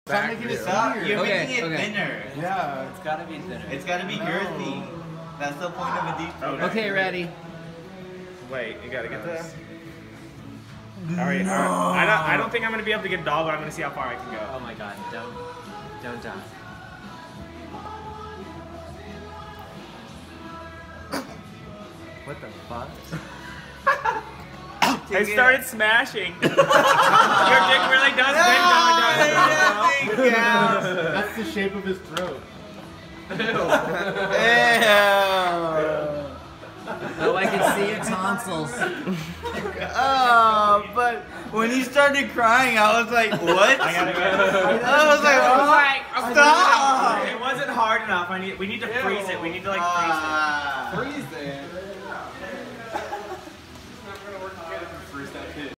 Stop making it Stop. weird. You're making it thinner. Yeah. It's gotta be thinner. It's gotta be girthy. That's the point of a deep throat. Okay, ready. Wait, you gotta get this. Alright, alright. I don't think I'm gonna be able to get it all, but I'm gonna see how far I can go. Oh my god, don't die. What the fuck? I started smashing. Your dick really does bend down. That's the shape of his throat. Oh, I can see your tonsils. Oh, but when he started crying, I was like, what? I gotta go. I was like, oh, stop! It wasn't hard enough. We need to freeze it. We need to like freeze it. Freeze